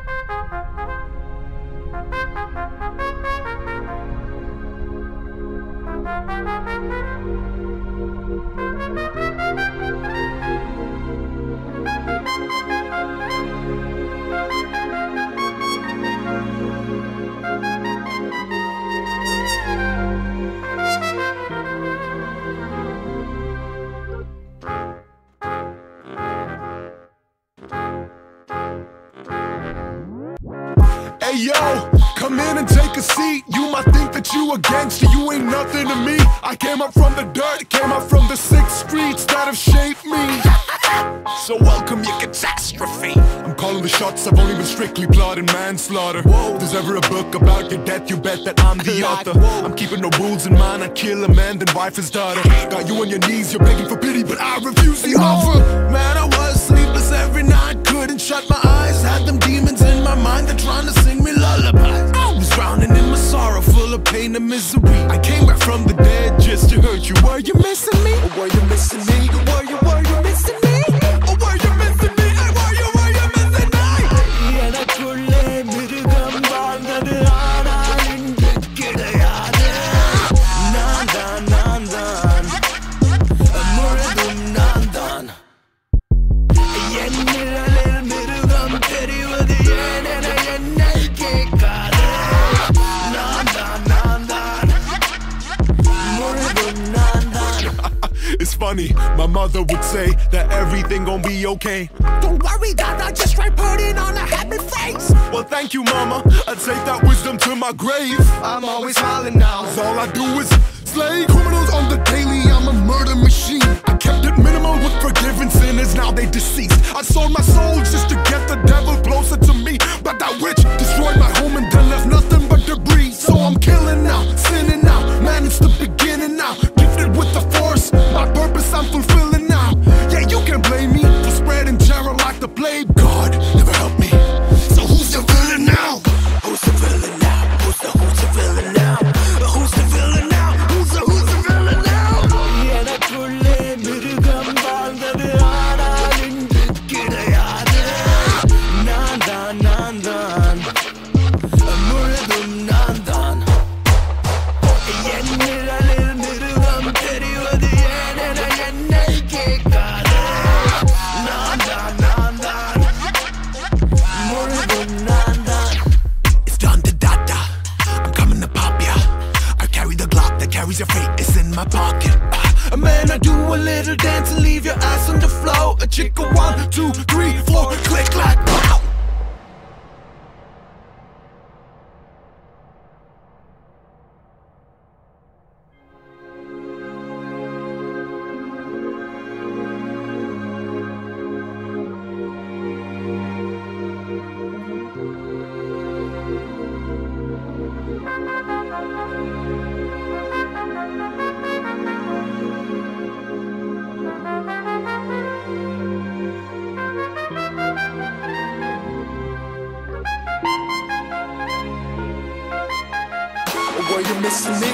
Hey yo, come in and take a seat. You might think that you a gangster, you ain't nothing to me. I came up from the dirt, came up from the 6 streets that have shaped me. So welcome your catastrophe. I'm calling the shots, I've only been strictly plotting manslaughter. Whoa. If there's ever a book about your death, you bet that I'm the author. I'm keeping no rules in mind, I kill a man, then wife his daughter. Got you on your knees, you're begging for pity, but I refuse the offer. Man, I was sleepless every night, couldn't shut my eyes. Had them demons in my mind, they're trying to sing me lullabies. I was drowning in my sorrow, full of pain and misery. I came back from the dead just to hurt you. Were you missing me? Or were you missing me? Were you missing me? Or were you missing me? Hey, were you missing me? எனக்குள்ளே மிருகம் வாழ்ந்தது ஆனாலும் இங்கு கிடையாது. நான் தான் முழுதும் நான் தான். என் நிழலில் மிருகம் தெரிவது ஏன் என என்னை கேட்காது. நான் தான் முழுதும் நான் தான். It's funny, my mother would say that everything gon' be okay. Don't worry, Dad, I just try putting on a happy face. Well, thank you, Mama, I take that wisdom to my grave. I'm always smiling now, 'cause all I do is slay criminals on the daily, I'm a murder machine. I kept it minimal with forgiving sinners, now they deceased. I sold my soul just to get the devil closer to me, but that witch destroyed my home and then left nothing but debris. So I'm killing now, sinning now, man, it's the beginning now. Gifted with the force, my purpose I'm fulfilling now. Yeah, you can blame me for spreading terror like the plague. God never helped me, so who's the villain now? Who's the villain now? Who's the villain now? Who's the villain now? Who's the villain now? எனக்குள்ளே மிருகம் வாழ்ந்தது ஆனால் இங்கு கிடையாது. நான் தான் முழுதும் நான் தான். என் நிழலில் மிருகம் தெரிவது ஏன் என என்னை கேட்காது. நான் தான் முழுதும் நான் தான். It's done to data, I'm coming to pop ya. I carry the Glock that carries your fate, it's in my pocket. Man, I do a little dance and leave your ass on the floor. A chick, 1, 2, 3, 4, click, clack, pow. Were you missing me?